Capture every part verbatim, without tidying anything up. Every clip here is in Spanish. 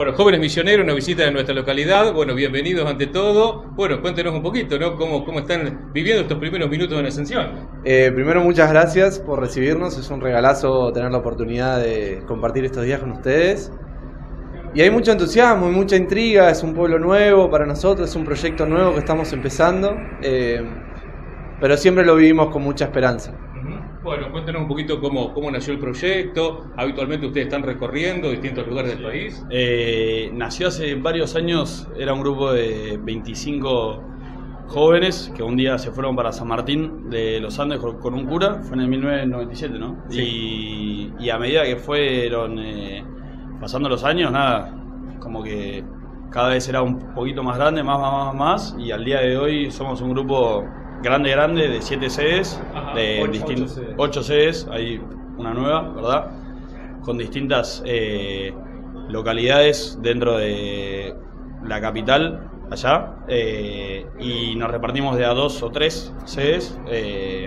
Bueno, Jóvenes Misioneros, una visita de nuestra localidad. Bueno, bienvenidos ante todo. Bueno, cuéntenos un poquito, ¿no? ¿Cómo, cómo están viviendo estos primeros minutos en Ascensión? Eh, primero, muchas gracias por recibirnos. Es un regalazo tener la oportunidad de compartir estos días con ustedes. Y hay mucho entusiasmo y mucha intriga. Es un pueblo nuevo para nosotros, es un proyecto nuevo que estamos empezando. Eh, pero siempre lo vivimos con mucha esperanza. Bueno, cuéntenos un poquito cómo, cómo nació el proyecto. Habitualmente ustedes están recorriendo distintos lugares del país. Eh, nació hace varios años, era un grupo de veinticinco jóvenes que un día se fueron para San Martín de los Andes con un cura, fue en el mil novecientos noventa y siete, ¿no? Sí. Y, y a medida que fueron eh, pasando los años, nada, como que cada vez era un poquito más grande, más, más, más, más, y al día de hoy somos un grupo grande, grande, de siete sedes, Ajá, de distintos ocho sedes, hay una nueva, ¿verdad? Con distintas eh, localidades dentro de la capital, allá, eh, y nos repartimos de a dos o tres sedes, eh,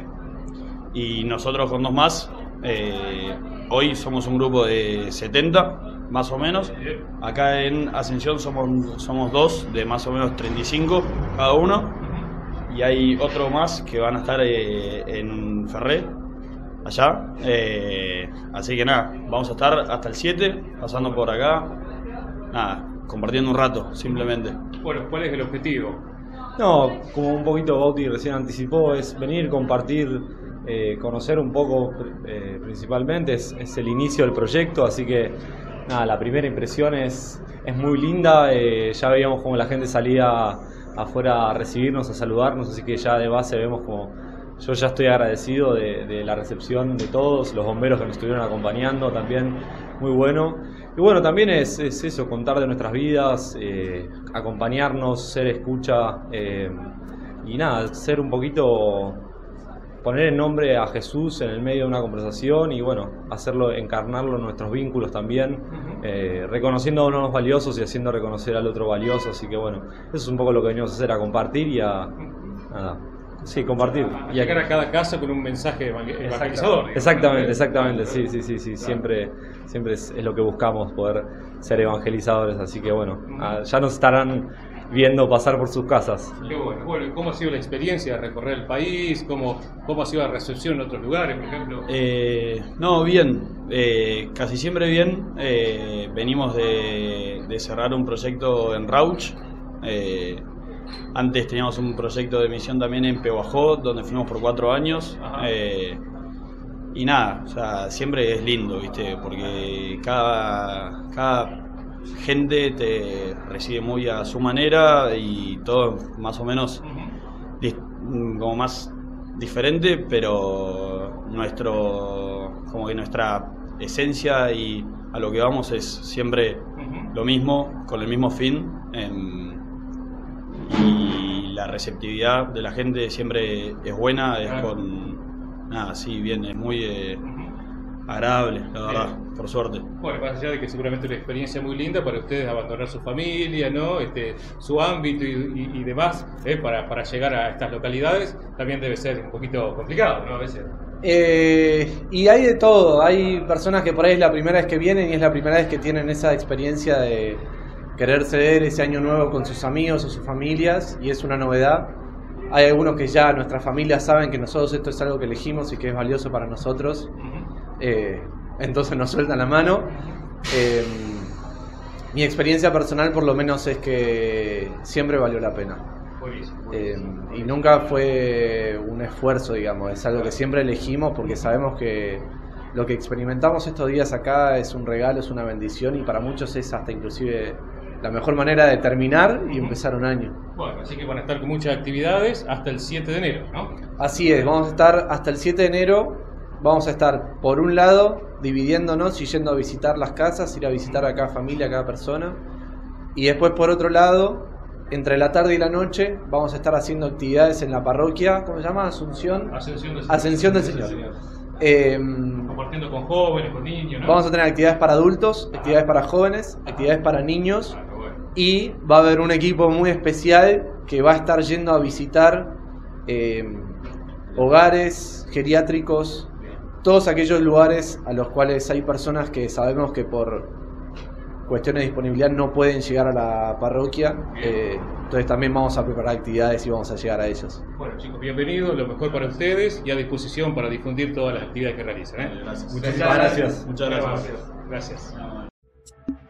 y nosotros con dos más, eh, hoy somos un grupo de setenta, más o menos. Acá en Ascensión somos, somos dos, de más o menos treinta y cinco cada uno. Y hay otro más que van a estar eh, en Ferré, allá. Eh, así que nada, vamos a estar hasta el siete, pasando por acá. Nada, compartiendo un rato, simplemente. Bueno, ¿cuál es el objetivo? No, como un poquito Bauti recién anticipó, es venir, compartir, eh, conocer un poco eh, principalmente. Es, es el inicio del proyecto, así que nada, la primera impresión es, es muy linda. Eh, ya veíamos como la gente salía afuera a recibirnos, a saludarnos, así que ya de base vemos como yo ya estoy agradecido de, de la recepción de todos, los bomberos que nos estuvieron acompañando también, muy bueno. Y bueno, también es, es eso, contar de nuestras vidas, eh, acompañarnos, ser escucha, eh, y nada, ser un poquito, poner el nombre a Jesús en el medio de una conversación y bueno, hacerlo, encarnarlo en nuestros vínculos también, eh, reconociéndonos valiosos y haciendo reconocer al otro valioso, así que bueno, eso es un poco lo que venimos a hacer, a compartir y a, nada, sí, compartir. A llegar a cada casa con un mensaje evangelizador. Exactamente, exactamente, sí, sí, sí, sí, siempre, siempre es, es lo que buscamos, poder ser evangelizadores, así que bueno, ya nos estarán viendo pasar por sus casas. Qué bueno. Bueno, ¿cómo ha sido la experiencia de recorrer el país? ¿Cómo, cómo ha sido la recepción en otros lugares, por ejemplo? Eh, no, bien, eh, casi siempre bien. Eh, venimos de, de cerrar un proyecto en Rauch. Eh, antes teníamos un proyecto de misión también en Pehuajó, donde fuimos por cuatro años. Eh, y nada, o sea, siempre es lindo, ¿viste? Porque cada... cada gente te recibe muy a su manera y todo más o menos como más diferente, pero nuestro como que nuestra esencia y a lo que vamos es siempre lo mismo, con el mismo fin, eh, y la receptividad de la gente siempre es buena, es con nada, sí, bien, es muy eh, agradable, la verdad, por suerte. Bueno, más allá de que seguramente es una experiencia muy linda para ustedes abandonar su familia, ¿no? Este, su ámbito y, y, y demás, ¿eh? para, para llegar a estas localidades, también debe ser un poquito complicado, ¿no? A veces. Eh, y hay de todo, hay personas que por ahí es la primera vez que vienen y es la primera vez que tienen esa experiencia de querer ceder ese año nuevo con sus amigos o sus familias y es una novedad. Hay algunos que ya nuestras familias saben que nosotros esto es algo que elegimos y que es valioso para nosotros. Eh, entonces nos sueltan la mano. Eh, mi experiencia personal por lo menos es que siempre valió la pena. Eh, y nunca fue un esfuerzo, digamos, es algo que siempre elegimos porque sabemos que lo que experimentamos estos días acá es un regalo, es una bendición y para muchos es hasta inclusive la mejor manera de terminar y empezar un año. Bueno, así que van a estar con muchas actividades hasta el siete de enero, ¿no? Así es, vamos a estar hasta el siete de enero. Vamos a estar, por un lado, dividiéndonos y yendo a visitar las casas, ir a visitar a cada familia, a cada persona. Y después, por otro lado, entre la tarde y la noche, vamos a estar haciendo actividades en la parroquia, ¿cómo se llama? Asunción. Ascensión del Señor. Ascensión del Señor. Eh, Compartiendo con jóvenes, con niños, ¿no? Vamos a tener actividades para adultos, actividades para jóvenes, actividades para niños. Y va a haber un equipo muy especial que va a estar yendo a visitar eh, hogares geriátricos, todos aquellos lugares a los cuales hay personas que sabemos que por cuestiones de disponibilidad no pueden llegar a la parroquia, eh, entonces también vamos a preparar actividades y vamos a llegar a ellos. Bueno chicos, bienvenidos, lo mejor para ustedes y a disposición para difundir todas las actividades que realizan. ¿eh? Gracias. Muchas gracias. Muchas gracias. Gracias.